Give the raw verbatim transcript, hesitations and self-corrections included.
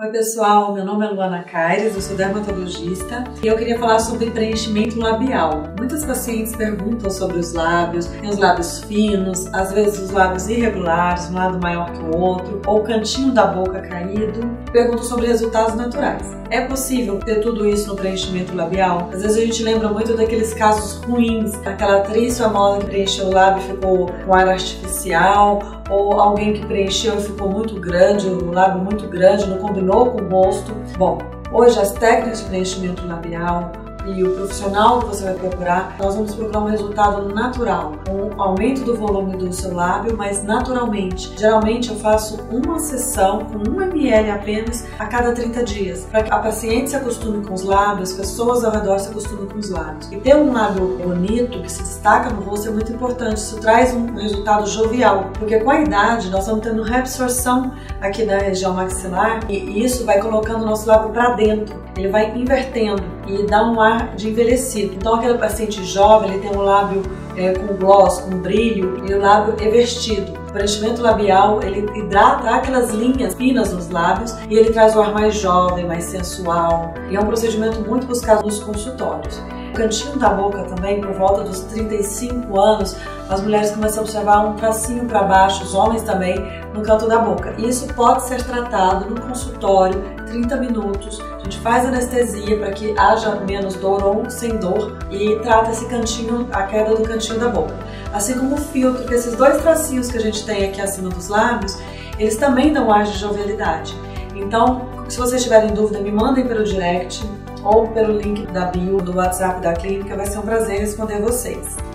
Oi pessoal, meu nome é Luana Caires, eu sou dermatologista e eu queria falar sobre preenchimento labial. Muitas pacientes perguntam sobre os lábios, tem os lábios finos, às vezes os lábios irregulares, um lado maior que o outro, ou o cantinho da boca caído. Perguntam sobre resultados naturais. É possível ter tudo isso no preenchimento labial? Às vezes a gente lembra muito daqueles casos ruins, aquela atriz famosa que preencheu o lábio e ficou com ar artificial, ou alguém que preencheu e ficou muito grande, o lábio muito grande, não combinou com o rosto. Bom, hoje as técnicas de preenchimento labial e o profissional que você vai procurar, nós vamos procurar um resultado natural, um aumento do volume do seu lábio, mas naturalmente. Geralmente eu faço uma sessão com um mililitro apenas a cada trinta dias, para que a paciente se acostume com os lábios, as pessoas ao redor se acostumem com os lábios. E ter um lábio bonito, que se destaca no rosto, é muito importante. Isso traz um resultado jovial, porque com a idade nós vamos tendo reabsorção aqui da região maxilar e isso vai colocando o nosso lábio para dentro, ele vai invertendo e dá um ar de envelhecido. Então aquele paciente jovem, ele tem um lábio é, com gloss, com brilho e o lábio evertido. O preenchimento labial, ele hidrata aquelas linhas finas nos lábios e ele traz o ar mais jovem, mais sensual. E é um procedimento muito buscado nos consultórios. O cantinho da boca também, por volta dos trinta e cinco anos, as mulheres começam a observar um tracinho para baixo, os homens também, no canto da boca. E isso pode ser tratado no consultório, trinta minutos. A gente faz anestesia para que haja menos dor ou sem dor e trata esse cantinho, a queda do cantinho da boca. Assim como o filtro, que esses dois tracinhos que a gente tem aqui acima dos lábios, eles também dão ar de jovialidade. Então, se vocês tiverem dúvida, me mandem pelo direct ou pelo link da bio do WhatsApp da clínica, vai ser um prazer responder vocês.